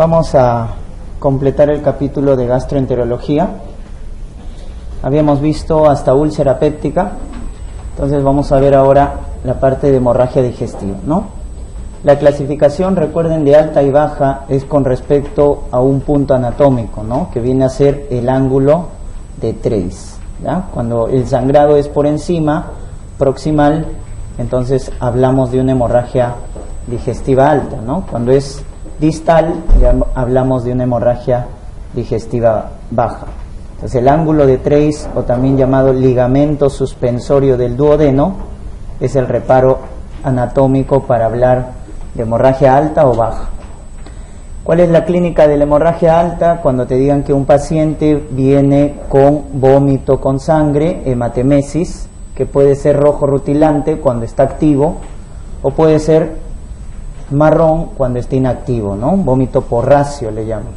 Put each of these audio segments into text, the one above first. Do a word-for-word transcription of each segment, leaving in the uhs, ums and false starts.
Vamos a completar el capítulo de gastroenterología. Habíamos visto hasta úlcera péptica, entonces vamos a ver ahora la parte de hemorragia digestiva, ¿no? La clasificación, recuerden, de alta y baja es con respecto a un punto anatómico, ¿no? Que viene a ser el ángulo de Treis, ¿ya? Cuando el sangrado es por encima, proximal, entonces hablamos de una hemorragia digestiva alta, ¿no? Cuando es distal, ya hablamos de una hemorragia digestiva baja. Entonces el ángulo de Treis, o también llamado ligamento suspensorio del duodeno, es el reparo anatómico para hablar de hemorragia alta o baja. ¿Cuál es la clínica de la hemorragia alta? Cuando te digan que un paciente viene con vómito con sangre, hematemesis, que puede ser rojo rutilante cuando está activo, o puede ser marrón cuando está inactivo, ¿no? Vómito porráceo le llaman.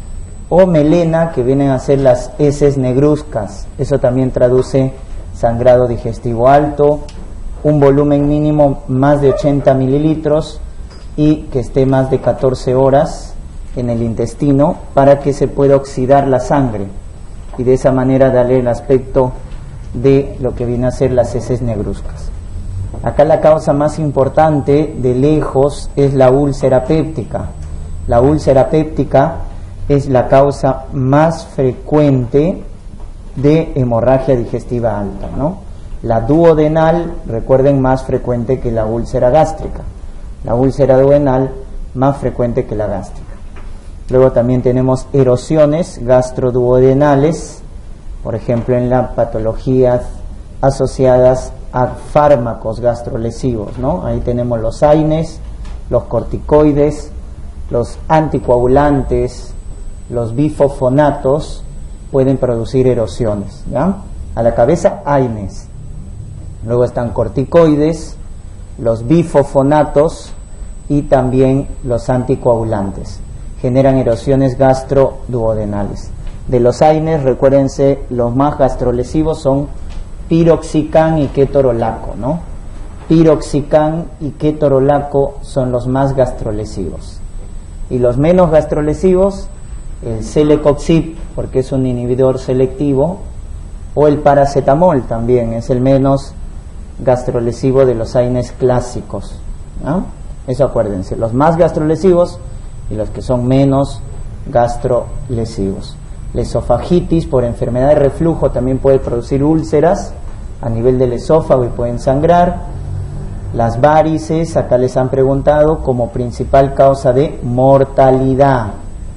O melena, que vienen a ser las heces negruzcas, eso también traduce sangrado digestivo alto, un volumen mínimo más de ochenta mililitros y que esté más de catorce horas en el intestino para que se pueda oxidar la sangre y de esa manera darle el aspecto de lo que viene a ser las heces negruzcas. Acá la causa más importante de lejos es la úlcera péptica. La úlcera péptica es la causa más frecuente de hemorragia digestiva alta, ¿no? La duodenal, recuerden, más frecuente que la úlcera gástrica. La úlcera duodenal más frecuente que la gástrica. Luego también tenemos erosiones gastroduodenales, por ejemplo en las patologías asociadas a fármacos gastrolesivos, ¿no? Ahí tenemos los AINES, los corticoides, los anticoagulantes, los bifosfonatos pueden producir erosiones, ¿ya? A la cabeza AINES, luego están corticoides, los bifosfonatos y también los anticoagulantes. Generan erosiones gastroduodenales. De los AINES, recuérdense, los más gastrolesivos son piroxicam y ketorolaco, ¿no? Piroxicam y ketorolaco son los más gastrolesivos. Y los menos gastrolesivos, el celecoxib, porque es un inhibidor selectivo, o el paracetamol también, es el menos gastrolesivo de los AINES clásicos, ¿no? Eso acuérdense, los más gastrolesivos y los que son menos gastrolesivos. La esofagitis por enfermedad de reflujo también puede producir úlceras a nivel del esófago y pueden sangrar. Las varices, acá les han preguntado, como principal causa de mortalidad.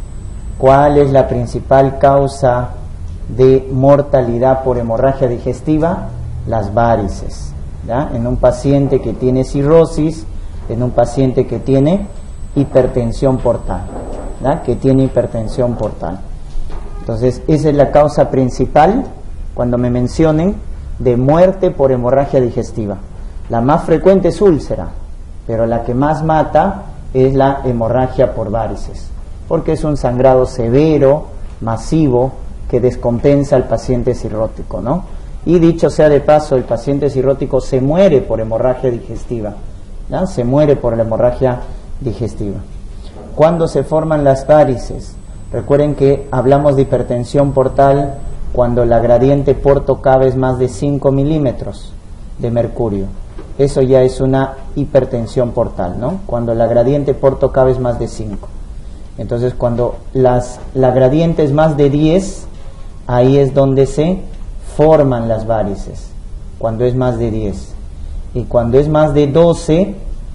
¿Cuál es la principal causa de mortalidad por hemorragia digestiva? Las varices, ¿ya? En un paciente que tiene cirrosis, en un paciente que tiene hipertensión portal, ¿ya? Que tiene hipertensión portal. Entonces, esa es la causa principal, cuando me mencionen, de muerte por hemorragia digestiva. La más frecuente es úlcera, pero la que más mata es la hemorragia por varices, porque es un sangrado severo, masivo, que descompensa al paciente cirrótico, ¿no? Y dicho sea de paso, el paciente cirrótico se muere por hemorragia digestiva, ¿ya? Se muere por la hemorragia digestiva. ¿Cuándo se forman las varices? Recuerden que hablamos de hipertensión portal cuando la gradiente porto-cava es más de cinco milímetros de mercurio. Eso ya es una hipertensión portal, ¿no? Cuando la gradiente porto-cava es más de cinco. Entonces, cuando las, la gradiente es más de diez, ahí es donde se forman las varices, cuando es más de diez. Y cuando es más de doce,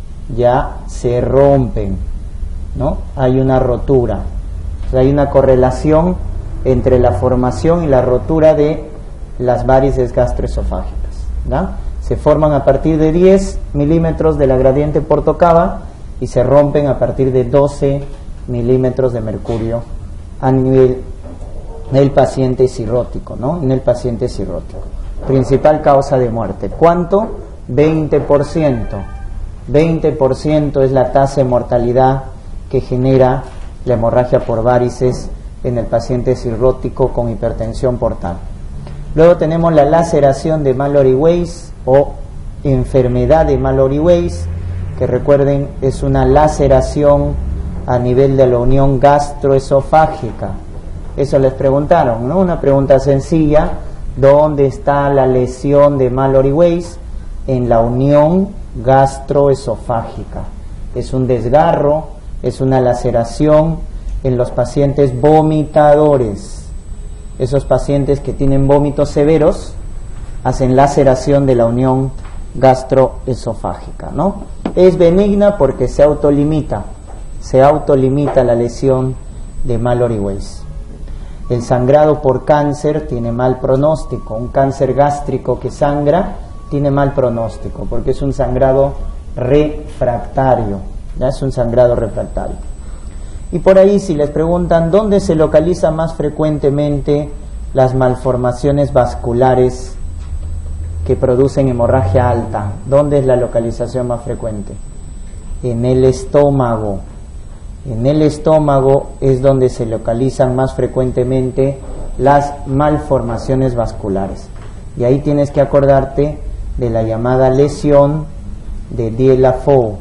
ya se rompen, ¿no? Hay una rotura. O sea, hay una correlación entre la formación y la rotura de las varices gastroesofágicas, ¿ya? Se forman a partir de diez milímetros de la gradiente porto-cava y se rompen a partir de doce milímetros de mercurio a nivel del paciente cirrótico, ¿no? En el paciente cirrótico. Principal causa de muerte. ¿Cuánto? veinte por ciento. veinte por ciento es la tasa de mortalidad que genera la hemorragia por varices en el paciente cirrótico con hipertensión portal. Luego tenemos la laceración de Mallory-Weiss o enfermedad de Mallory-Weiss, que recuerden es una laceración a nivel de la unión gastroesofágica. Eso les preguntaron, ¿no? Una pregunta sencilla: ¿dónde está la lesión de Mallory Weiss? En la unión gastroesofágica. Es un desgarro, es una laceración en los pacientes vomitadores. Esos pacientes que tienen vómitos severos hacen laceración de la unión gastroesofágica, ¿no? Es benigna porque se autolimita, se autolimita la lesión de Mallory Weiss. El sangrado por cáncer tiene mal pronóstico. Un cáncer gástrico que sangra tiene mal pronóstico porque es un sangrado refractario, ¿ya? Es un sangrado refractario. Y por ahí, si les preguntan dónde se localiza más frecuentemente las malformaciones vasculares que producen hemorragia alta, ¿dónde es la localización más frecuente? En el estómago. En el estómago es donde se localizan más frecuentemente las malformaciones vasculares. Y ahí tienes que acordarte de la llamada lesión de Dieulafoy.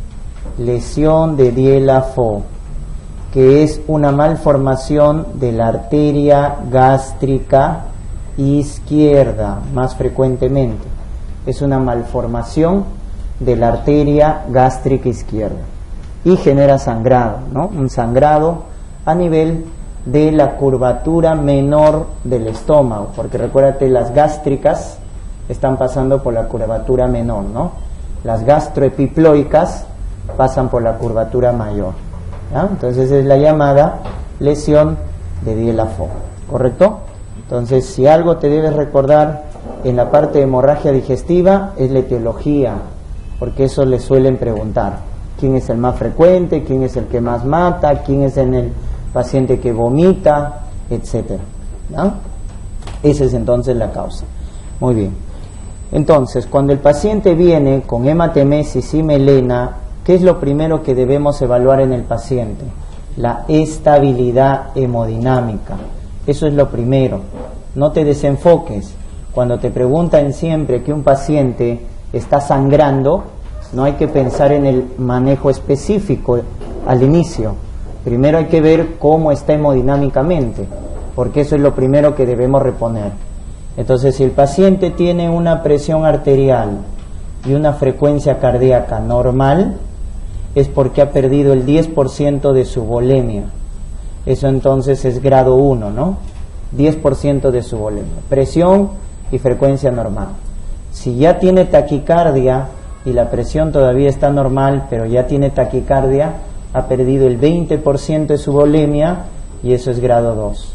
Lesión de Dieulafoy, que es una malformación de la arteria gástrica izquierda, más frecuentemente. Es una malformación de la arteria gástrica izquierda y genera sangrado, ¿no? Un sangrado a nivel de la curvatura menor del estómago, porque recuérdate, las gástricas están pasando por la curvatura menor, ¿no? Las gastroepiploicas pasan por la curvatura mayor, ¿ya? Entonces es la llamada lesión de Dieulafoy, ¿correcto? Entonces, si algo te debes recordar en la parte de hemorragia digestiva es la etiología, porque eso le suelen preguntar: ¿quién es el más frecuente? ¿Quién es el que más mata? ¿Quién es en el paciente que vomita? Etcétera, ¿no? Esa es entonces la causa. Muy bien. Entonces, cuando el paciente viene con hematemesis y melena, ¿qué es lo primero que debemos evaluar en el paciente? La estabilidad hemodinámica. Eso es lo primero. No te desenfoques. Cuando te preguntan siempre que un paciente está sangrando, no hay que pensar en el manejo específico al inicio. Primero hay que ver cómo está hemodinámicamente, porque eso es lo primero que debemos reponer. Entonces, si el paciente tiene una presión arterial y una frecuencia cardíaca normal, es porque ha perdido el diez por ciento de su volemia. Eso entonces es grado uno, ¿no? diez por ciento de su volemia. Presión y frecuencia normal. Si ya tiene taquicardia y la presión todavía está normal, pero ya tiene taquicardia, ha perdido el veinte por ciento de su volemia y eso es grado dos.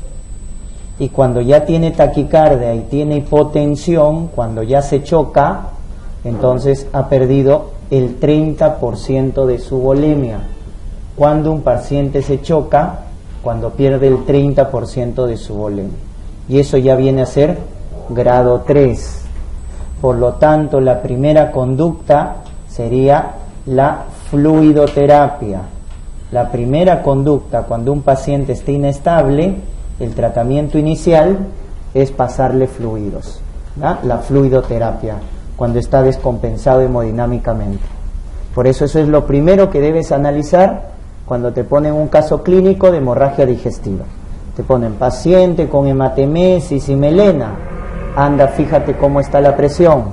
Y cuando ya tiene taquicardia y tiene hipotensión, cuando ya se choca, entonces ha perdido el treinta por ciento de su volemia. Cuando un paciente se choca, cuando pierde el treinta por ciento de su volemia. Y eso ya viene a ser grado tres. Por lo tanto, la primera conducta sería la fluidoterapia. La primera conducta cuando un paciente está inestable, el tratamiento inicial es pasarle fluidos, ¿no? La fluidoterapia, cuando está descompensado hemodinámicamente. Por eso eso es lo primero que debes analizar cuando te ponen un caso clínico de hemorragia digestiva. Te ponen paciente con hematemesis y melena. Anda, fíjate cómo está la presión.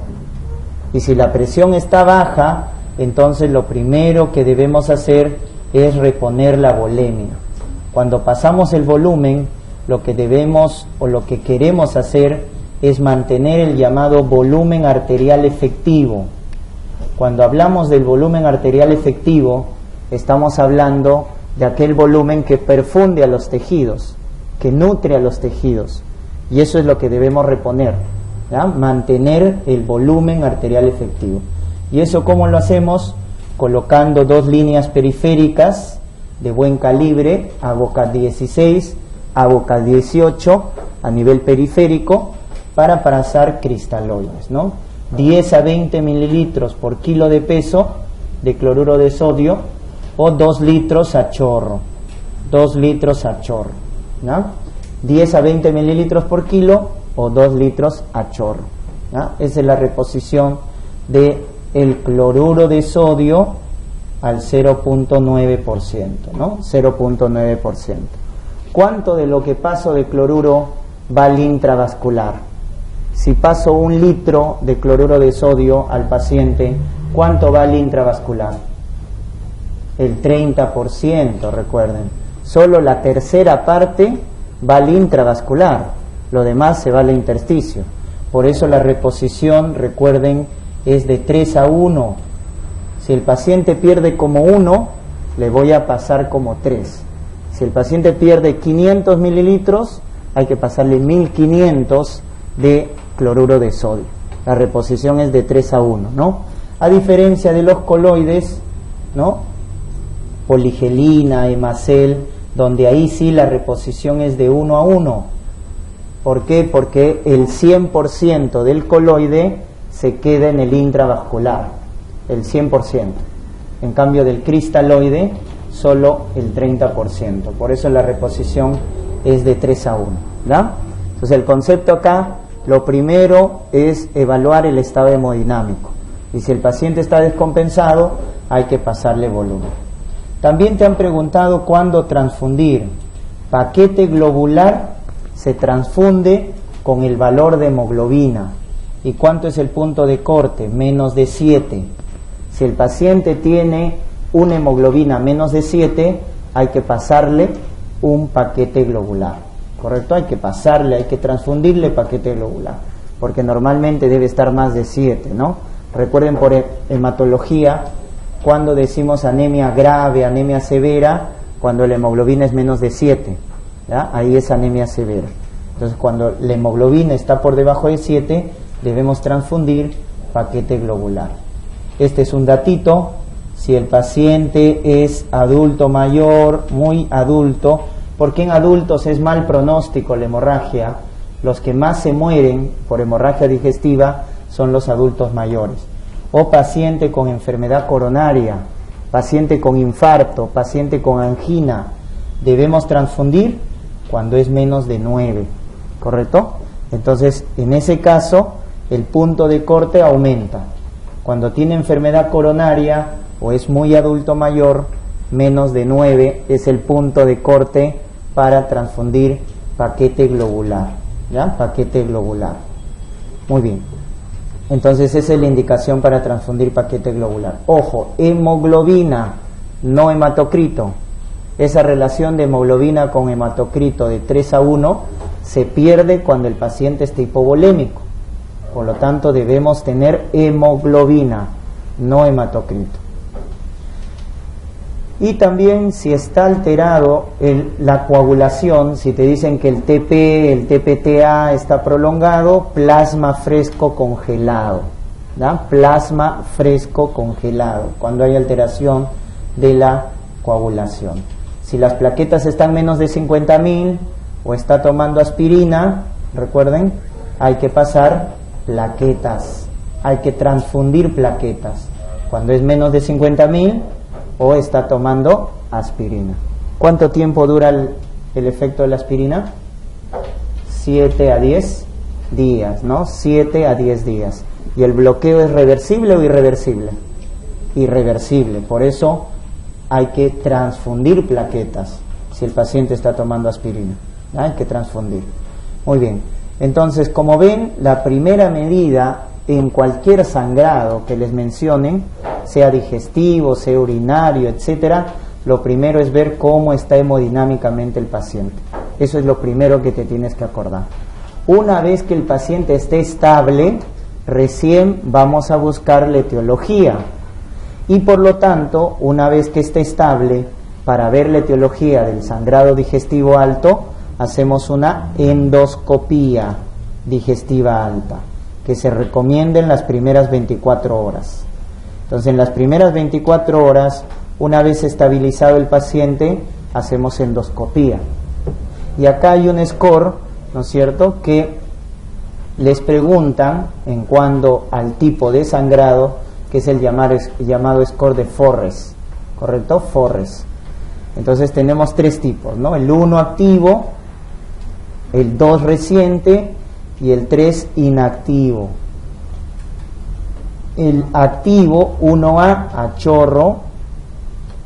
Y si la presión está baja, entonces lo primero que debemos hacer es reponer la volemia. Cuando pasamos el volumen, lo que debemos o lo que queremos hacer es mantener el llamado volumen arterial efectivo. Cuando hablamos del volumen arterial efectivo, estamos hablando de aquel volumen que perfunde a los tejidos, que nutre a los tejidos. Y eso es lo que debemos reponer, ¿ya? Mantener el volumen arterial efectivo. ¿Y eso cómo lo hacemos? Colocando dos líneas periféricas de buen calibre, a boca dieciséis, a boca dieciocho, a nivel periférico, para pasar cristaloides, ¿no? diez a veinte mililitros por kilo de peso de cloruro de sodio, o dos litros a chorro, dos litros a chorro, ¿no? diez a veinte mililitros por kilo o dos litros a chorro, ¿no? Esa es la reposición de el cloruro de sodio al cero punto nueve por ciento, ¿no? cero punto nueve por ciento. ¿Cuánto de lo que paso de cloruro va al intravascular? Si paso un litro de cloruro de sodio al paciente, ¿cuánto va al intravascular? El treinta por ciento, recuerden. Solo la tercera parte va al intravascular, lo demás se va al intersticio. Por eso la reposición, recuerden, es de tres a uno. Si el paciente pierde como uno, le voy a pasar como tres. Si el paciente pierde quinientos mililitros, hay que pasarle mil quinientos de cloruro de sodio. La reposición es de tres a uno, ¿no? A diferencia de los coloides, ¿no? Poligelina, hemacel, donde ahí sí la reposición es de uno a uno. ¿Por qué? Porque el cien por ciento del coloide se queda en el intravascular, el cien por ciento. En cambio del cristaloide, solo el treinta por ciento. Por eso la reposición es de tres a uno, ¿verdad? Entonces el concepto acá, lo primero es evaluar el estado hemodinámico. Y si el paciente está descompensado, hay que pasarle volumen. También te han preguntado cuándo transfundir. Paquete globular se transfunde con el valor de hemoglobina. ¿Y cuánto es el punto de corte? Menos de siete. Si el paciente tiene una hemoglobina menos de siete, hay que pasarle un paquete globular. ¿Correcto? Hay que pasarle, hay que transfundirle paquete globular, porque normalmente debe estar más de siete, ¿no? Recuerden por hematología, cuando decimos anemia grave, anemia severa, cuando la hemoglobina es menos de siete, ¿ya? Ahí es anemia severa. Entonces, cuando la hemoglobina está por debajo de siete, debemos transfundir paquete globular. Este es un datito. Si el paciente es adulto mayor, muy adulto, porque en adultos es mal pronóstico la hemorragia, los que más se mueren por hemorragia digestiva son los adultos mayores. O paciente con enfermedad coronaria, paciente con infarto, paciente con angina, debemos transfundir cuando es menos de nueve, ¿correcto? Entonces, en ese caso, el punto de corte aumenta. Cuando tiene enfermedad coronaria o es muy adulto mayor, menos de nueve es el punto de corte para transfundir paquete globular, ¿ya? Paquete globular. Muy bien. Entonces esa es la indicación para transfundir paquete globular. Ojo, hemoglobina, no hematocrito. Esa relación de hemoglobina con hematocrito de tres a uno se pierde cuando el paciente está hipovolémico. Por lo tanto, debemos tener hemoglobina, no hematocrito. Y también si está alterado el, la coagulación, si te dicen que el T P, el T P T A está prolongado, plasma fresco congelado, ¿da? Plasma fresco congelado, cuando hay alteración de la coagulación. Si las plaquetas están menos de cincuenta mil o está tomando aspirina, recuerden, hay que pasar plaquetas, hay que transfundir plaquetas. Cuando es menos de cincuenta mil o está tomando aspirina. ¿Cuánto tiempo dura el, el efecto de la aspirina? siete a diez días, ¿no? siete a diez días. ¿Y el bloqueo es reversible o irreversible? Irreversible. Por eso hay que transfundir plaquetas si el paciente está tomando aspirina. Hay que transfundir. Muy bien. Entonces, como ven, la primera medida en cualquier sangrado que les mencionen, sea digestivo, sea urinario, etcétera, lo primero es ver cómo está hemodinámicamente el paciente. Eso es lo primero que te tienes que acordar. Una vez que el paciente esté estable, recién vamos a buscar la etiología. Y por lo tanto, una vez que esté estable, para ver la etiología del sangrado digestivo alto, hacemos una endoscopía digestiva alta, que se recomienda en las primeras veinticuatro horas. Entonces, en las primeras veinticuatro horas, una vez estabilizado el paciente, hacemos endoscopía. Y acá hay un score, ¿no es cierto?, que les preguntan en cuanto al tipo de sangrado, que es el llamar, llamado score de Forres, ¿correcto? Forres. Entonces tenemos tres tipos, ¿no? El uno activo, el dos reciente y el tres inactivo. El activo uno A a chorro,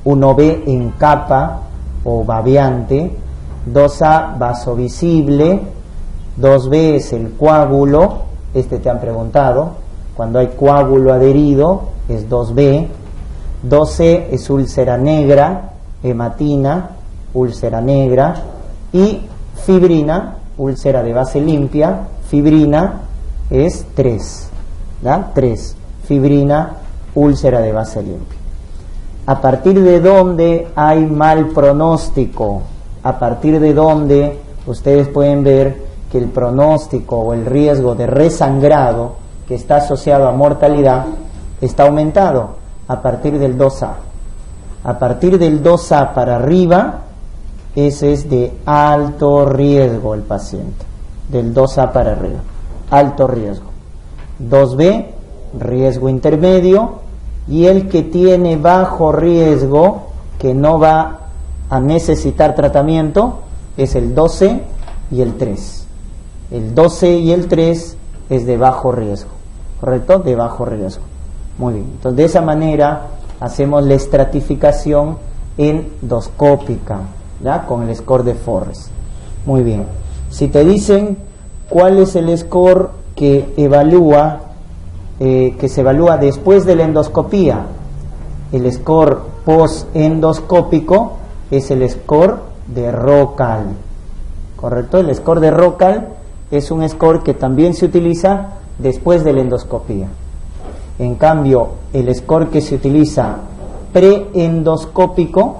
uno B en capa o babeante, dos A vasovisible, dos B es el coágulo, este te han preguntado, cuando hay coágulo adherido es dos B, dos C es úlcera negra, hematina, úlcera negra, y fibrina, úlcera de base limpia, fibrina es tres, ¿ya? tres, fibrina, úlcera de base limpia. ¿A partir de dónde hay mal pronóstico? A partir de dónde ustedes pueden ver que el pronóstico o el riesgo de resangrado que está asociado a mortalidad está aumentado a partir del dos A. A partir del dos A para arriba, ese es de alto riesgo el paciente, del dos A para arriba, alto riesgo. dos B, riesgo intermedio, y el que tiene bajo riesgo, que no va a necesitar tratamiento, es el dos C y el tres. El dos C y el tres es de bajo riesgo, ¿correcto? De bajo riesgo. Muy bien, entonces de esa manera hacemos la estratificación endoscópica, ¿ya? Con el score de Forrest. Muy bien, si te dicen cuál es el score que evalúa eh, que se evalúa después de la endoscopía, el score post-endoscópico es el score de Rocal, ¿correcto? El score de Rocal es un score que también se utiliza después de la endoscopía. En cambio, el score que se utiliza preendoscópico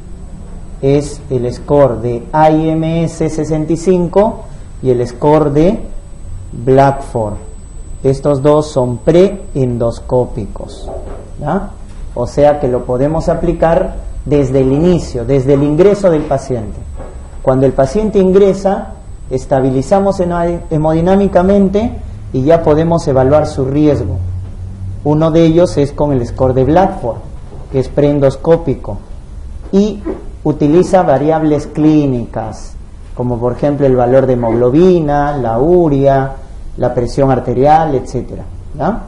es el score de I M S sesenta y cinco y el score de Blackford. Estos dos son preendoscópicos, ¿ya? O sea que lo podemos aplicar desde el inicio, desde el ingreso del paciente. Cuando el paciente ingresa, estabilizamos hemodinámicamente y ya podemos evaluar su riesgo. Uno de ellos es con el score de Blackford, que es preendoscópico, y utiliza variables clínicas, como por ejemplo el valor de hemoglobina, la urea, la presión arterial, etcétera, ¿ya?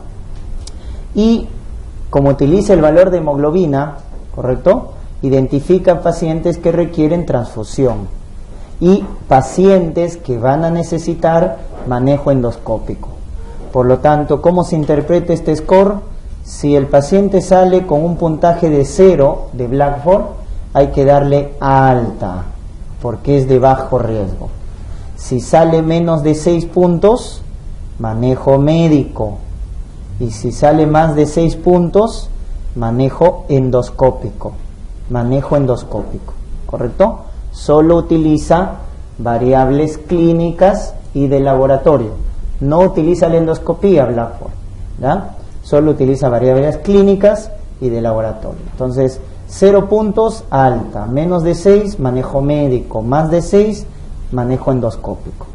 Y como utiliza el valor de hemoglobina, ¿correcto?, identifica pacientes que requieren transfusión y pacientes que van a necesitar manejo endoscópico. Por lo tanto, ¿cómo se interpreta este score? Si el paciente sale con un puntaje de cero de Blackford, hay que darle alta, porque es de bajo riesgo. Si sale menos de seis puntos, manejo médico. Y si sale más de seis puntos, manejo endoscópico. Manejo endoscópico, ¿correcto? Solo utiliza variables clínicas y de laboratorio. No utiliza la endoscopía Blackford, ¿ya? Solo utiliza variables clínicas y de laboratorio. Entonces, cero puntos, alta. Menos de seis, manejo médico. Más de seis, manejo endoscópico.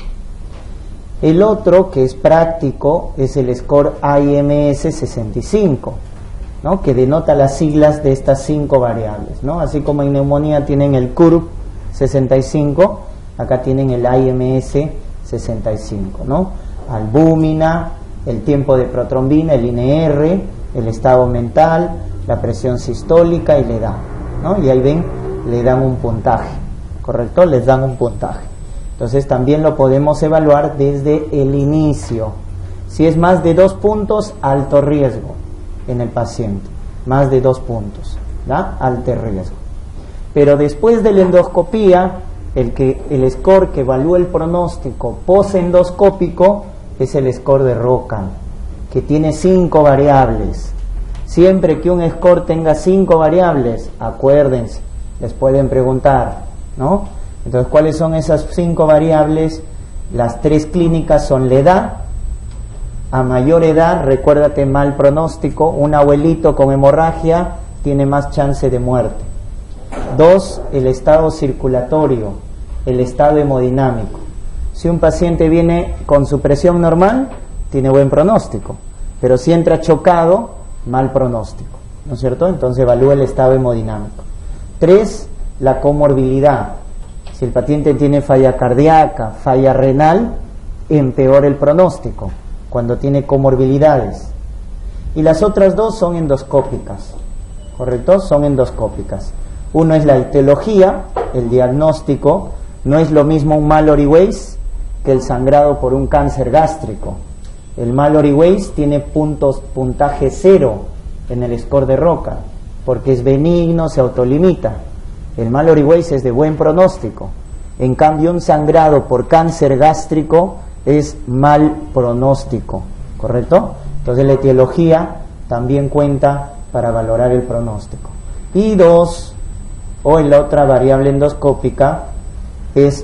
El otro, que es práctico, es el score I M S sesenta y cinco, ¿no?, que denota las siglas de estas cinco variables, ¿no? Así como en neumonía tienen el C U R B sesenta y cinco, acá tienen el I M S sesenta y cinco, ¿no? Albúmina, el tiempo de protrombina, el I N R, el estado mental, la presión sistólica y la edad, ¿no? Y ahí ven, le dan un puntaje, ¿correcto? Les dan un puntaje. Entonces también lo podemos evaluar desde el inicio. Si es más de dos puntos, alto riesgo en el paciente. Más de dos puntos, ¿ya? Alto riesgo. Pero después de la endoscopía, el, que, el score que evalúa el pronóstico posendoscópico es el score de Rocan, que tiene cinco variables. Siempre que un score tenga cinco variables, acuérdense, les pueden preguntar, ¿no? Entonces, ¿cuáles son esas cinco variables? Las tres clínicas son la edad. A mayor edad, recuérdate, mal pronóstico, un abuelito con hemorragia tiene más chance de muerte. Dos, el estado circulatorio, el estado hemodinámico. Si un paciente viene con su presión normal, tiene buen pronóstico, pero si entra chocado, mal pronóstico, ¿no es cierto? Entonces evalúa el estado hemodinámico. Tres, la comorbilidad. Si el paciente tiene falla cardíaca, falla renal, empeora el pronóstico cuando tiene comorbilidades. Y las otras dos son endoscópicas, ¿correcto? Son endoscópicas. Uno es la etiología, el diagnóstico. No es lo mismo un Mallory Weiss que el sangrado por un cáncer gástrico. El Mallory Weiss tiene puntos, puntaje cero en el score de Roca, porque es benigno, se autolimita. El Mallory Weiss es de buen pronóstico. En cambio, un sangrado por cáncer gástrico es mal pronóstico, ¿correcto? Entonces la etiología también cuenta para valorar el pronóstico. Y dos, o en la otra variable endoscópica, es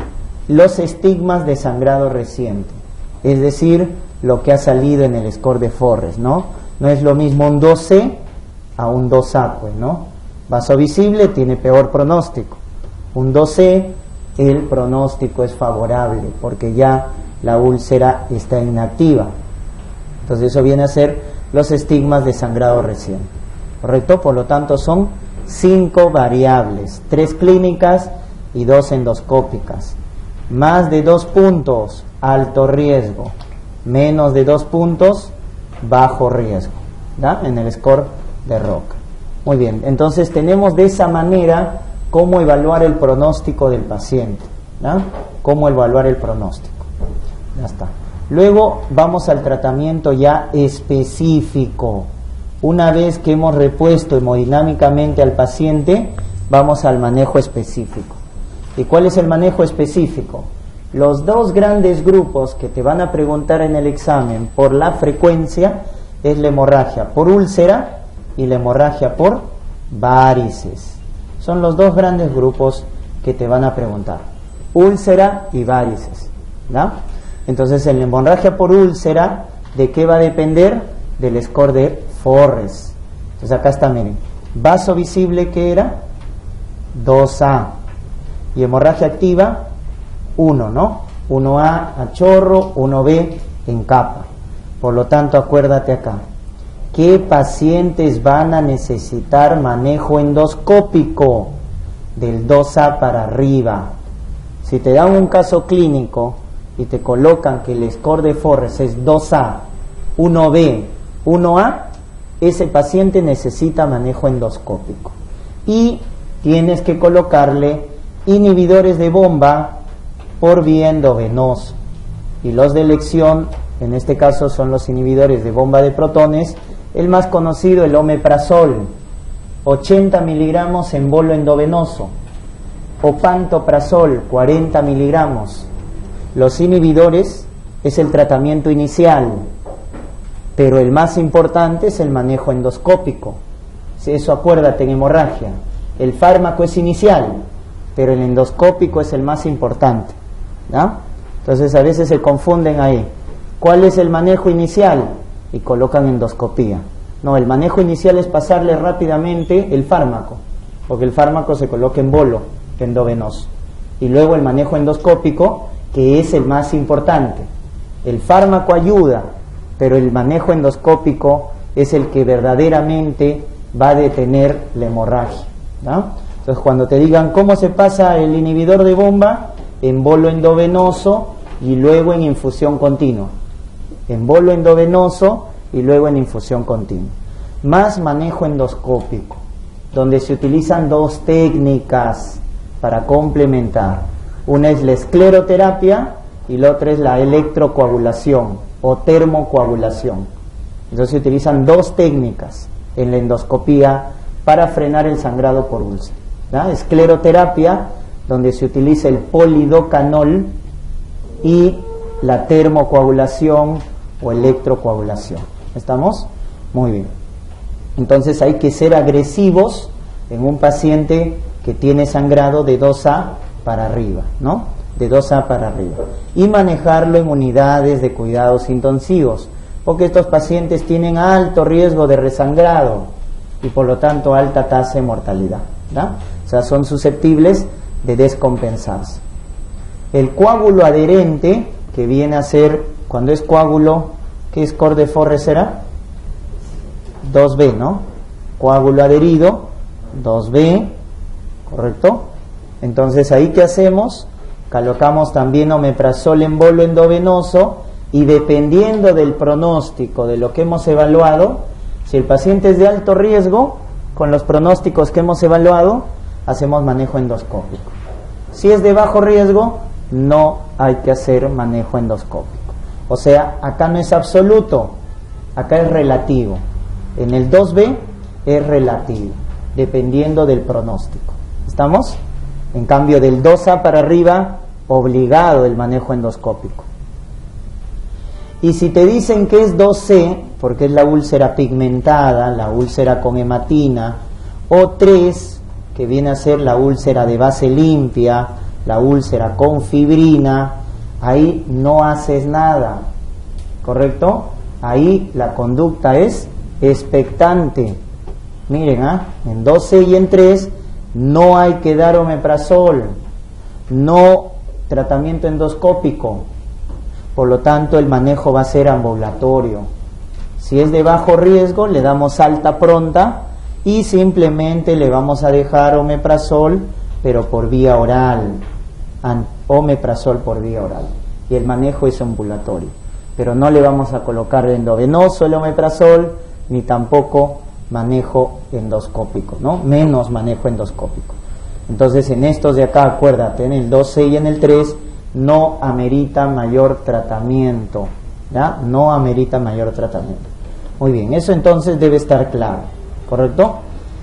los estigmas de sangrado reciente, es decir, lo que ha salido en el score de Forrest, ¿no? No es lo mismo un dos C a un dos A, pues, ¿no? Vaso visible tiene peor pronóstico. Un dos C, el pronóstico es favorable, porque ya la úlcera está inactiva. Entonces eso viene a ser los estigmas de sangrado reciente, ¿correcto? Por lo tanto son cinco variables, tres clínicas y dos endoscópicas. Más de dos puntos, alto riesgo. Menos de dos puntos, bajo riesgo, ¿da? En el score de Roca. Muy bien, entonces tenemos de esa manera cómo evaluar el pronóstico del paciente, ¿da? Cómo evaluar el pronóstico. Ya está. Luego vamos al tratamiento ya específico. Una vez que hemos repuesto hemodinámicamente al paciente, vamos al manejo específico. ¿Y cuál es el manejo específico? Los dos grandes grupos que te van a preguntar en el examen por la frecuencia es la hemorragia por úlcera y la hemorragia por varices. Son los dos grandes grupos que te van a preguntar, úlcera y varices, ¿no? Entonces en la hemorragia por úlcera, ¿de qué va a depender? Del score de Forrest. Entonces acá está, miren, vaso visible, ¿qué era? dos A. Y hemorragia activa, uno, ¿no? uno A a chorro, uno B en capa. Por lo tanto, acuérdate acá, ¿qué pacientes van a necesitar manejo endoscópico? Del dos A para arriba. Si te dan un caso clínico y te colocan que el score de Forrest es dos A, uno B, uno A, ese paciente necesita manejo endoscópico. Y tienes que colocarle inhibidores de bomba por vía endovenosa. Y los de elección, en este caso, son los inhibidores de bomba de protones. El más conocido, el omeprazol, ochenta miligramos en bolo endovenoso, o pantoprazol, cuarenta miligramos. Los inhibidores es el tratamiento inicial, pero el más importante es el manejo endoscópico. Eso acuérdate en hemorragia. El fármaco es inicial, pero el endoscópico es el más importante, ¿no? Entonces a veces se confunden ahí. ¿Cuál es el manejo inicial? Y colocan endoscopía. No, el manejo inicial es pasarle rápidamente el fármaco, porque el fármaco se coloca en bolo endovenoso. Y luego el manejo endoscópico, que es el más importante. El fármaco ayuda, pero el manejo endoscópico es el que verdaderamente va a detener la hemorragia, ¿no? Entonces cuando te digan cómo se pasa el inhibidor de bomba, en bolo endovenoso y luego en infusión continua. En bolo endovenoso y luego en infusión continua. Más manejo endoscópico, donde se utilizan dos técnicas para complementar. Una es la escleroterapia y la otra es la electrocoagulación o termocoagulación. Entonces se utilizan dos técnicas en la endoscopía para frenar el sangrado por úlcera, ¿no? Escleroterapia, donde se utiliza el polidocanol, y la termocoagulación o electrocoagulación. ¿Estamos? Muy bien. Entonces hay que ser agresivos en un paciente que tiene sangrado de dos A para arriba, ¿no? De dos A para arriba. Y manejarlo en unidades de cuidados intensivos, porque estos pacientes tienen alto riesgo de resangrado y por lo tanto alta tasa de mortalidad, ¿no? O sea, son susceptibles de descompensarse. El coágulo adherente, que viene a ser, cuando es coágulo, ¿qué score de Forrest será? dos B, ¿no? Coágulo adherido, dos B, ¿correcto? Entonces, ¿ahí qué hacemos? Colocamos también omeprazol en bolo endovenoso y dependiendo del pronóstico, de lo que hemos evaluado, si el paciente es de alto riesgo, con los pronósticos que hemos evaluado, hacemos manejo endoscópico. Si es de bajo riesgo, no hay que hacer manejo endoscópico. O sea, acá no es absoluto, acá es relativo. En el dos B es relativo, dependiendo del pronóstico. ¿Estamos? En cambio, del dos A para arriba, obligado el manejo endoscópico. Y si te dicen que es dos C, porque es la úlcera pigmentada, la úlcera con hematina, o tres, que viene a ser la úlcera de base limpia, la úlcera con fibrina, ahí no haces nada, ¿correcto? Ahí la conducta es expectante. Miren, ¿ah? En dos C y en tres no hay que dar omeprazol, no tratamiento endoscópico, por lo tanto el manejo va a ser ambulatorio. Si es de bajo riesgo, le damos alta pronta y simplemente le vamos a dejar omeprazol, pero por vía oral, omeprazol por vía oral, y el manejo es ambulatorio, pero no le vamos a colocar endovenoso el omeprazol, ni tampoco manejo endoscópico, ¿no? Menos manejo endoscópico. Entonces, en estos de acá, acuérdate, en el dos C y en el tres, no amerita mayor tratamiento, ¿ya? No amerita mayor tratamiento. Muy bien, eso entonces debe estar claro, ¿correcto?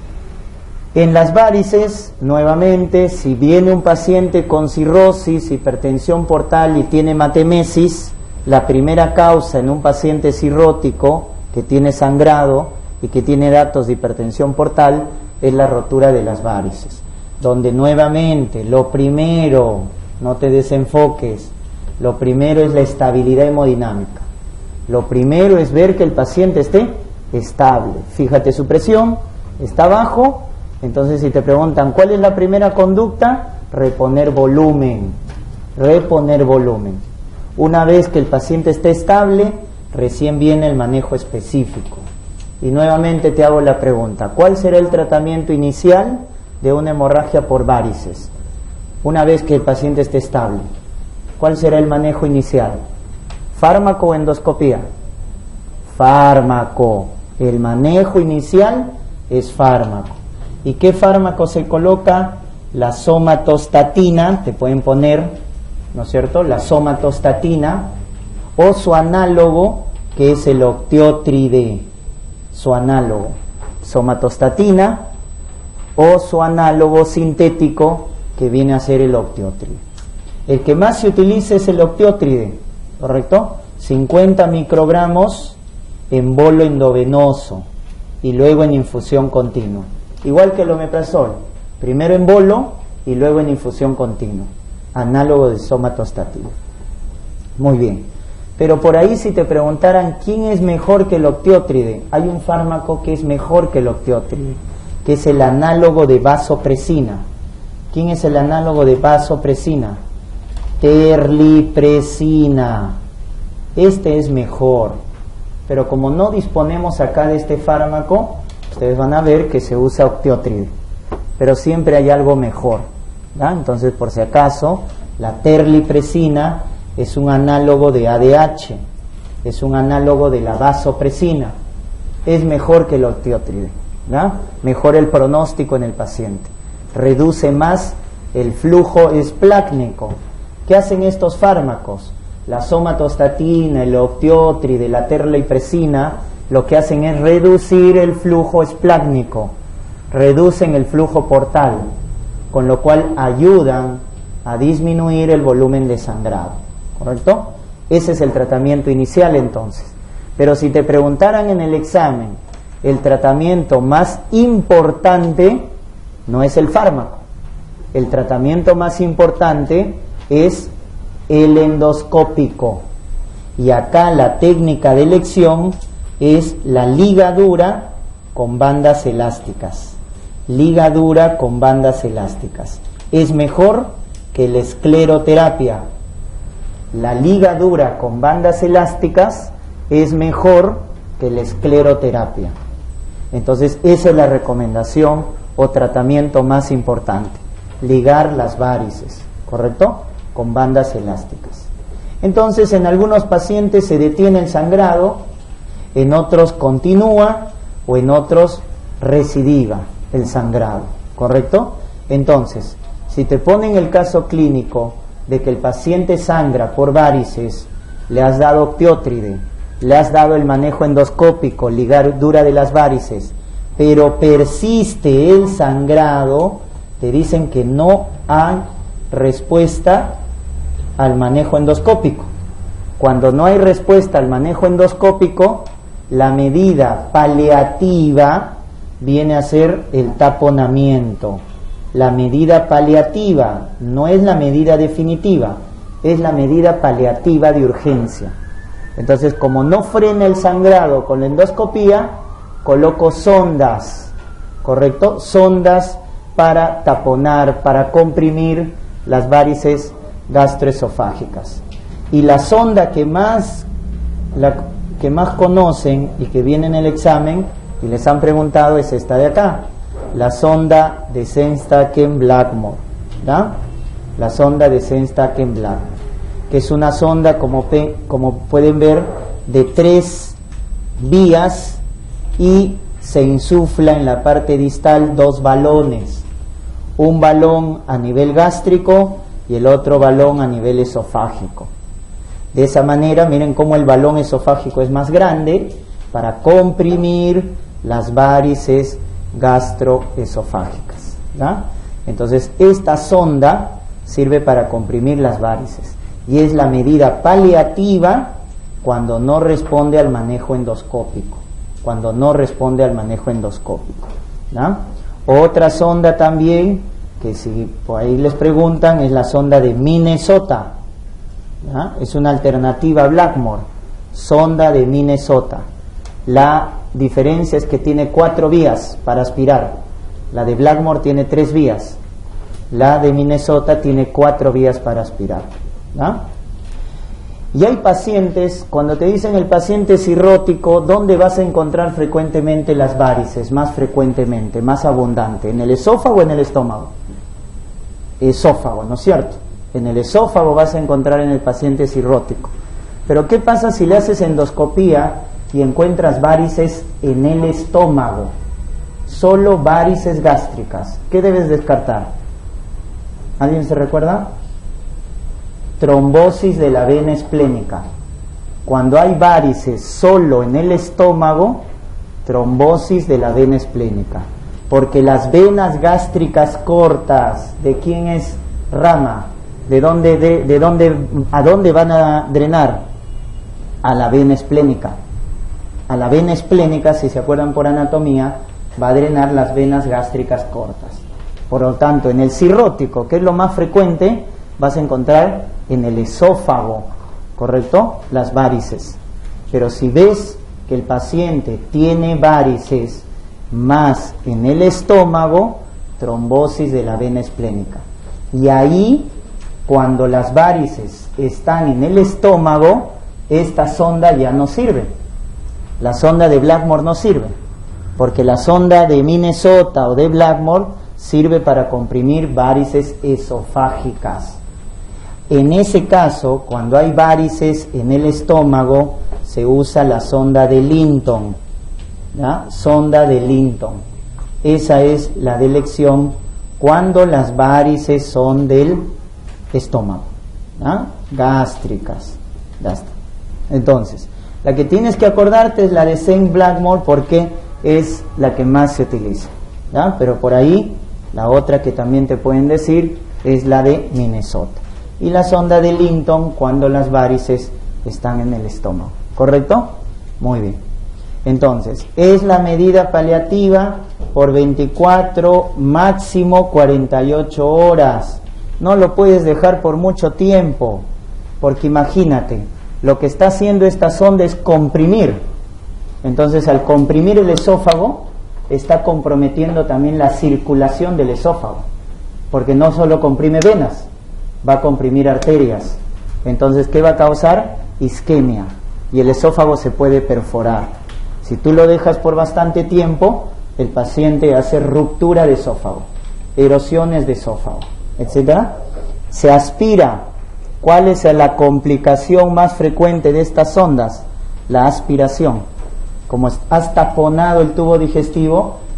En las varices, nuevamente, si viene un paciente con cirrosis, hipertensión portal y tiene hematemesis, la primera causa en un paciente cirrótico que tiene sangrado y que tiene datos de hipertensión portal es la rotura de las varices, donde nuevamente lo primero, no te desenfoques, lo primero es la estabilidad hemodinámica. Lo primero es ver que el paciente esté estable. Fíjate su presión, está bajo. Entonces, si te preguntan cuál es la primera conducta, reponer volumen, reponer volumen. Una vez que el paciente esté estable, recién viene el manejo específico. Y nuevamente te hago la pregunta, ¿cuál será el tratamiento inicial de una hemorragia por varices? Una vez que el paciente esté estable, ¿cuál será el manejo inicial? ¿Fármaco o endoscopía? Fármaco. El manejo inicial es fármaco. ¿Y qué fármaco se coloca? La somatostatina, te pueden poner, ¿no es cierto?, la somatostatina, o su análogo, que es el octiotride, su análogo, somatostatina, o su análogo sintético, que viene a ser el octiotride. El que más se utiliza es el octiotride, ¿correcto? cincuenta microgramos en bolo endovenoso y luego en infusión continua. Igual que el omeprazol, primero en bolo y luego en infusión continua, análogo de somatostatina. Muy bien, pero por ahí si te preguntaran quién es mejor que el octiotride, hay un fármaco que es mejor que el octiotride, que es el análogo de vasopresina. ¿Quién es el análogo de vasopresina? Terlipresina. Este es mejor, pero como no disponemos acá de este fármaco, ustedes van a ver que se usa octiotride, pero siempre hay algo mejor, ¿ya? Entonces, por si acaso, la terlipresina es un análogo de A D H, es un análogo de la vasopresina, es mejor que el octiotride, ¿ya? Mejor el pronóstico en el paciente, reduce más el flujo esplácnico. ¿Qué hacen estos fármacos? La somatostatina, el octiotride, la terlipresina, lo que hacen es reducir el flujo esplácnico, reducen el flujo portal, con lo cual ayudan a disminuir el volumen de sangrado, ¿correcto? Ese es el tratamiento inicial entonces. Pero si te preguntaran en el examen, el tratamiento más importante no es el fármaco, el tratamiento más importante es el endoscópico. Y acá la técnica de elección es la ligadura con bandas elásticas. Ligadura con bandas elásticas. Es mejor que la escleroterapia. La ligadura con bandas elásticas es mejor que la escleroterapia. Entonces, esa es la recomendación o tratamiento más importante. Ligar las varices, ¿correcto?, con bandas elásticas. Entonces, en algunos pacientes se detiene el sangrado, en otros continúa o en otros recidiva el sangrado, ¿correcto? Entonces, si te ponen el caso clínico de que el paciente sangra por varices, le has dado optiótride, le has dado el manejo endoscópico, ligadura de las varices, pero persiste el sangrado, te dicen que no hay respuesta al manejo endoscópico. Cuando no hay respuesta al manejo endoscópico, la medida paliativa viene a ser el taponamiento. La medida paliativa no es la medida definitiva, es la medida paliativa de urgencia. Entonces, como no frena el sangrado con la endoscopía, coloco sondas, ¿correcto? Sondas para taponar, para comprimir las varices gastroesofágicas. Y la sonda que más, la, que más conocen y que viene en el examen y les han preguntado es esta de acá, la sonda de Sengstaken-Blackmore, ¿ya? La sonda de Sengstaken-Blackmore, que es una sonda, como, pe, como pueden ver, de tres vías y se insufla en la parte distal dos balones, un balón a nivel gástrico y el otro balón a nivel esofágico. De esa manera, miren cómo el balón esofágico es más grande para comprimir las varices gastroesofágicas, ¿ya? Entonces, esta sonda sirve para comprimir las varices y es la medida paliativa cuando no responde al manejo endoscópico, cuando no responde al manejo endoscópico, ¿ya? Otra sonda también, que si por ahí les preguntan, es la sonda de Minnesota, ¿ya? Es una alternativa a Blackmore, sonda de Minnesota. La diferencia es que tiene cuatro vías para aspirar. La de Blackmore tiene tres vías. La de Minnesota tiene cuatro vías para aspirar, ¿ya? Y hay pacientes, cuando te dicen el paciente cirrótico, ¿dónde vas a encontrar frecuentemente las varices? Más frecuentemente, más abundante, ¿en el esófago o en el estómago? Esófago, ¿no es cierto? En el esófago vas a encontrar en el paciente cirrótico. Pero ¿qué pasa si le haces endoscopía y encuentras varices en el estómago? Solo varices gástricas. ¿Qué debes descartar? ¿Alguien se recuerda? Trombosis de la vena esplénica. Cuando hay varices solo en el estómago, trombosis de la vena esplénica. Porque las venas gástricas cortas, ¿de quién es rama? ¿De dónde, de, de dónde, a dónde van a drenar? A la vena esplénica. A la vena esplénica, si se acuerdan por anatomía, va a drenar las venas gástricas cortas. Por lo tanto, en el cirrótico, que es lo más frecuente, vas a encontrar en el esófago, ¿correcto? Las varices. Pero si ves que el paciente tiene varices más en el estómago, trombosis de la vena esplénica. Y ahí, cuando las varices están en el estómago, esta sonda ya no sirve. La sonda de Blackmore no sirve, porque la sonda de Minnesota o de Blackmore sirve para comprimir varices esofágicas. En ese caso, cuando hay varices en el estómago, se usa la sonda de Linton, ¿ya? Sonda de Linton. Esa es la de elección cuando las varices son del estómago, ¿ya? Gástricas. Ya está. Entonces, la que tienes que acordarte es la de Seng-Blackmore porque es la que más se utiliza, ¿ya? Pero por ahí, la otra que también te pueden decir es la de Minnesota. Y la sonda de Linton cuando las varices están en el estómago, ¿correcto? Muy bien. Entonces, es la medida paliativa por veinticuatro, máximo cuarenta y ocho horas. No lo puedes dejar por mucho tiempo, porque imagínate, lo que está haciendo esta sonda es comprimir. Entonces, al comprimir el esófago, está comprometiendo también la circulación del esófago, porque no solo comprime venas, va a comprimir arterias. Entonces, ¿qué va a causar? Isquemia, y el esófago se puede perforar. Si tú lo dejas por bastante tiempo, el paciente hace ruptura de esófago, erosiones de esófago, etcétera. Se aspira. ¿Cuál es la complicación más frecuente de estas sondas? La aspiración. Como has taponado el tubo digestivo,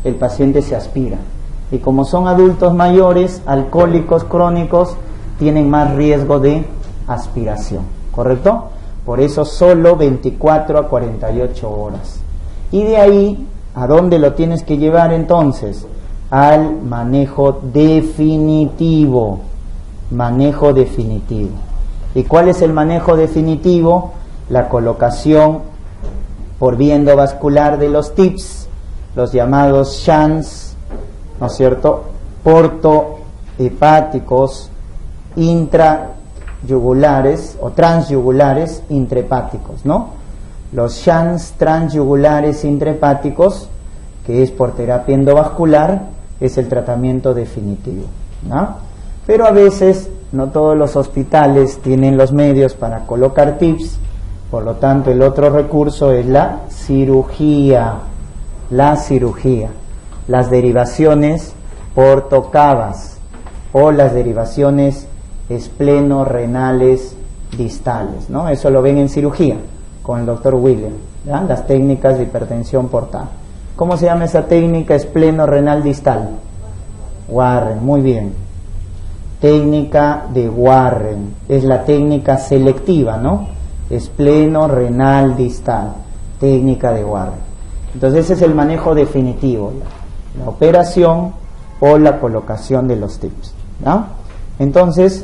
el paciente se aspira. Y como son adultos mayores, alcohólicos crónicos, tienen más riesgo de aspiración, ¿correcto? Por eso solo veinticuatro a cuarenta y ocho horas. Y de ahí, ¿a dónde lo tienes que llevar entonces? Al manejo definitivo. Manejo definitivo. ¿Y cuál es el manejo definitivo? La colocación por vía endovascular de los tips, los llamados shunts, ¿no es cierto?, portohepáticos, intrayugulares o transyugulares intrahepáticos, ¿no? Los shunts transyugulares intrahepáticos, que es por terapia endovascular, es el tratamiento definitivo, ¿no? Pero a veces no todos los hospitales tienen los medios para colocar tips, por lo tanto el otro recurso es la cirugía, la cirugía, las derivaciones portocavas o las derivaciones esplenorrenales distales, ¿no? Eso lo ven en cirugía con el doctor William, ¿ya? Las técnicas de hipertensión portal. ¿Cómo se llama esa técnica esplenorrenal distal? Warren, muy bien. Técnica de Warren, es la técnica selectiva, ¿no? Esplenorrenal distal, técnica de Warren. Entonces ese es el manejo definitivo, la, la operación o la colocación de los tips, ¿no? Entonces,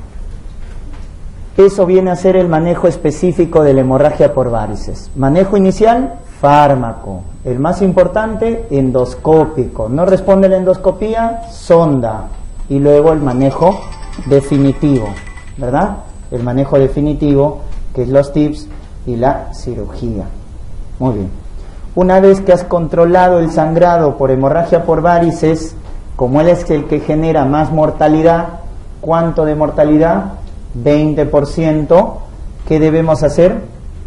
eso viene a ser el manejo específico de la hemorragia por varices. Manejo inicial, fármaco. El más importante, endoscópico. No responde la endoscopía, sonda. Y luego el manejo definitivo, ¿verdad? El manejo definitivo, que es los tips y la cirugía. Muy bien. Una vez que has controlado el sangrado por hemorragia por varices, como él es el que genera más mortalidad, ¿cuánto de mortalidad? veinte por ciento. ¿Qué debemos hacer?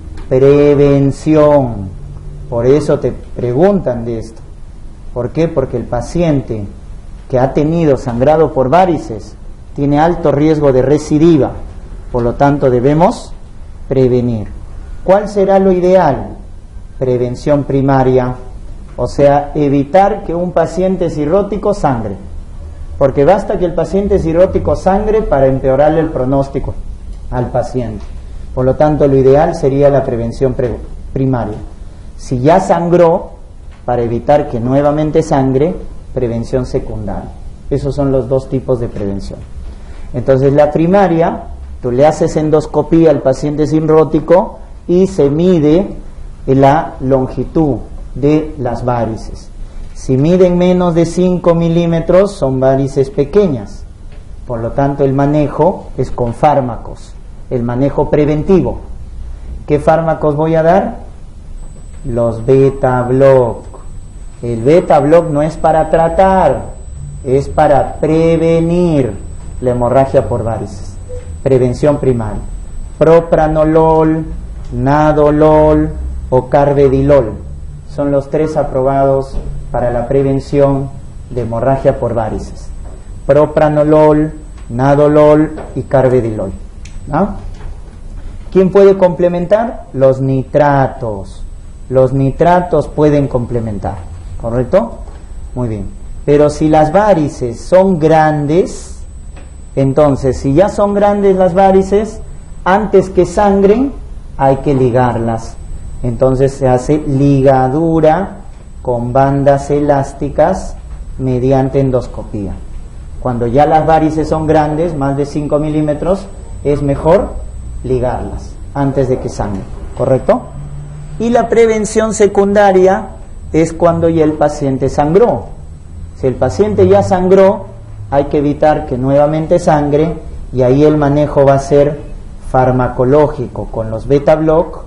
Prevención. Por eso te preguntan de esto. ¿Por qué? Porque el paciente que ha tenido sangrado por varices tiene alto riesgo de recidiva, por lo tanto debemos prevenir. ¿Cuál será lo ideal? Prevención primaria, o sea, evitar que un paciente cirrótico sangre, porque basta que el paciente cirrótico sangre para empeorarle el pronóstico al paciente. Por lo tanto, lo ideal sería la prevención pre- primaria. Si ya sangró, para evitar que nuevamente sangre, prevención secundaria. Esos son los dos tipos de prevención. Entonces la primaria, tú le haces endoscopía al paciente cirrótico y se mide la longitud de las varices. Si miden menos de cinco milímetros son varices pequeñas, por lo tanto el manejo es con fármacos, el manejo preventivo. ¿Qué fármacos voy a dar? Los beta block. El beta block no es para tratar, es para prevenir la hemorragia por varices. Prevención primaria. Propranolol, nadolol o carvedilol son los tres aprobados para la prevención de hemorragia por varices. Propranolol, nadolol y carvedilol, ¿no? ¿Quién puede complementar? Los nitratos. Los nitratos pueden complementar. ¿Correcto? Muy bien. Pero si las varices son grandes, entonces si ya son grandes las varices, antes que sangren hay que ligarlas. Entonces se hace ligadura con bandas elásticas mediante endoscopía. Cuando ya las varices son grandes, más de cinco milímetros, es mejor ligarlas antes de que sangren. ¿Correcto? Y la prevención secundaria es cuando ya el paciente sangró. Si el paciente ya sangró, hay que evitar que nuevamente sangre, y ahí el manejo va a ser farmacológico con los beta block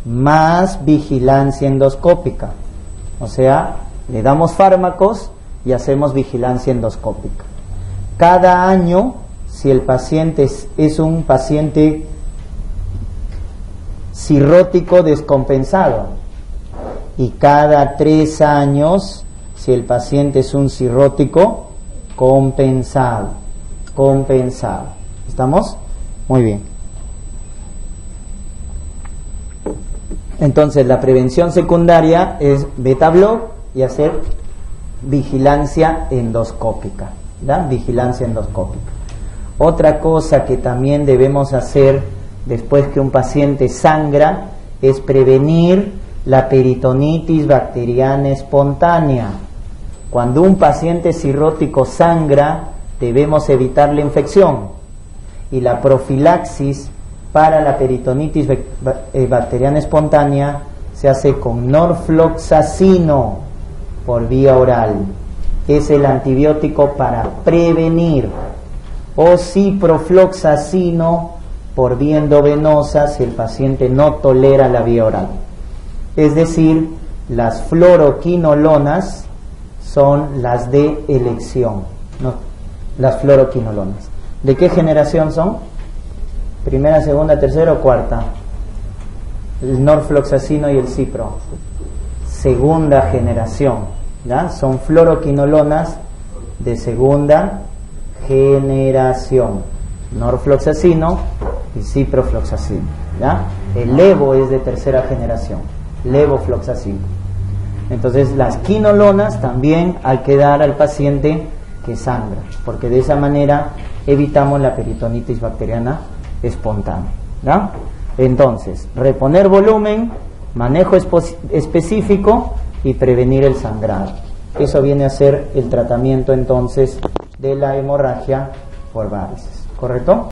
más vigilancia endoscópica. O sea, le damos fármacos y hacemos vigilancia endoscópica. Cada año, si el paciente es, es un paciente cirrótico descompensado, y cada tres años si el paciente es un cirrótico compensado, compensado. ¿Estamos? Muy bien. Entonces la prevención secundaria es beta block y hacer vigilancia endoscópica, ¿da? Vigilancia endoscópica. Otra cosa que también debemos hacer después que un paciente sangra es prevenir la peritonitis bacteriana espontánea. Cuando un paciente cirrótico sangra, debemos evitar la infección, y la profilaxis para la peritonitis bacteriana espontánea se hace con norfloxacino por vía oral. Es el antibiótico para prevenir, o ciprofloxacino por vía endovenosa si el paciente no tolera la vía oral. Es decir, las fluoroquinolonas son las de elección, ¿no? Las fluoroquinolonas. ¿De qué generación son? ¿Primera, segunda, tercera o cuarta? El norfloxacino y el cipro. Segunda generación, ¿ya? Son fluoroquinolonas de segunda generación. Norfloxacino y ciprofloxacino, ¿ya? El levo es de tercera generación, levofloxacino. Entonces las quinolonas también hay que dar al paciente que sangra, porque de esa manera evitamos la peritonitis bacteriana espontánea, ¿ya? Entonces, reponer volumen, manejo específico y prevenir el sangrado. Eso viene a ser el tratamiento entonces de la hemorragia por varices, ¿correcto?